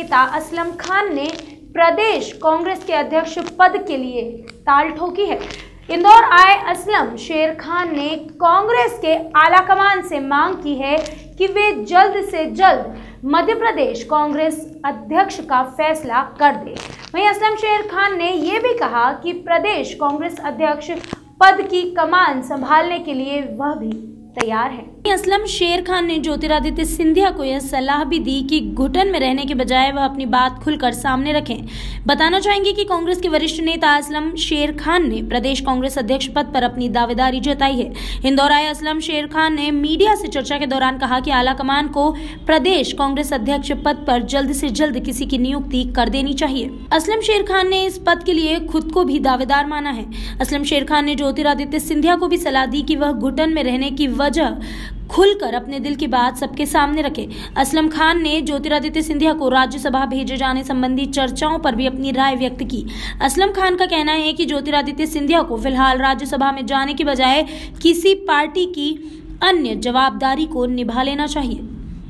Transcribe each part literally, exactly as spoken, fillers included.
नेता असलम खान ने प्रदेश कांग्रेस के अध्यक्ष पद के लिए ताल ठोकी है। इंदौर आए असलम शेर खान ने कांग्रेस के आलाकमान से मांग की है कि वे जल्द से जल्द मध्य प्रदेश कांग्रेस अध्यक्ष का फैसला कर दे। वहीं असलम शेर खान ने यह भी कहा कि प्रदेश कांग्रेस अध्यक्ष पद की कमान संभालने के लिए वह भी तैयार है। असलम शेर खान ने ज्योतिरादित्य सिंधिया को यह सलाह भी दी कि घुटन में रहने के बजाय वह अपनी बात खुलकर सामने रखें। बताना चाहेंगे कि कांग्रेस के वरिष्ठ नेता असलम शेर खान ने प्रदेश कांग्रेस अध्यक्ष पद पर अपनी दावेदारी जताई है। इंदौर आए असलम शेर खान ने मीडिया से चर्चा के दौरान कहा कि आलाकमान को प्रदेश कांग्रेस अध्यक्ष पद पर जल्द से जल्द किसी की नियुक्ति कर देनी चाहिए। असलम शेर खान ने इस पद के लिए खुद को भी दावेदार माना है। असलम शेर खान ने ज्योतिरादित्य सिंधिया को भी सलाह दी कि वह घुटन में रहने की वजह खुलकर अपने दिल की बात सबके सामने रखे। असलम खान ने ज्योतिरादित्य सिंधिया को राज्यसभा भेजे जाने संबंधी चर्चाओं पर भी अपनी राय व्यक्त की। असलम खान का कहना है कि ज्योतिरादित्य सिंधिया को फिलहाल राज्यसभा में जाने के बजाय किसी पार्टी की अन्य जवाबदारी को निभा लेना चाहिए।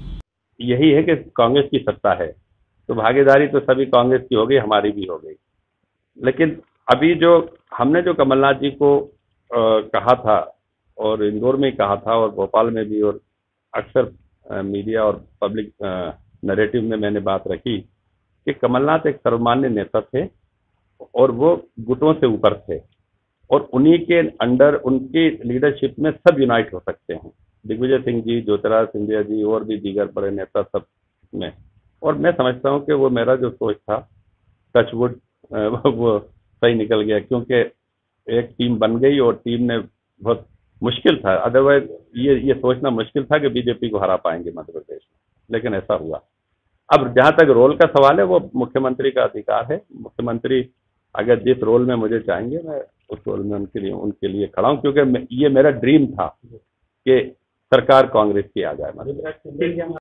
यही है कि कांग्रेस की सत्ता है तो भागीदारी तो सभी कांग्रेस की हो गई, हमारी भी हो गई। लेकिन अभी जो हमने जो कमलनाथ जी को आ, कहा था और इंदौर में कहा था और भोपाल में भी और अक्सर मीडिया और पब्लिक नैरेटिव में मैंने बात रखी कि कमलनाथ एक सर्वमान्य नेता थे और वो गुटों से ऊपर थे और उन्हीं के अंडर उनकी लीडरशिप में सब यूनाइट हो सकते हैं। दिग्विजय सिंह जी, ज्योतिरादित्य सिंधिया जी और भी दीगर बड़े नेता सब में, और मैं समझता हूँ कि वो मेरा जो सोच था टचवुड वो सही निकल गया, क्योंकि एक टीम बन गई और टीम ने बहुत मुश्किल था, अदरवाइज ये ये सोचना मुश्किल था कि बीजेपी को हरा पाएंगे मध्य प्रदेश में, लेकिन ऐसा हुआ। अब जहां तक रोल का सवाल है वो मुख्यमंत्री का अधिकार है। मुख्यमंत्री अगर जिस रोल में मुझे चाहेंगे मैं उस रोल में उनके लिए उनके लिए खड़ा हूं, क्योंकि ये मेरा ड्रीम था कि सरकार कांग्रेस की आ जाए मध्य प्रदेश।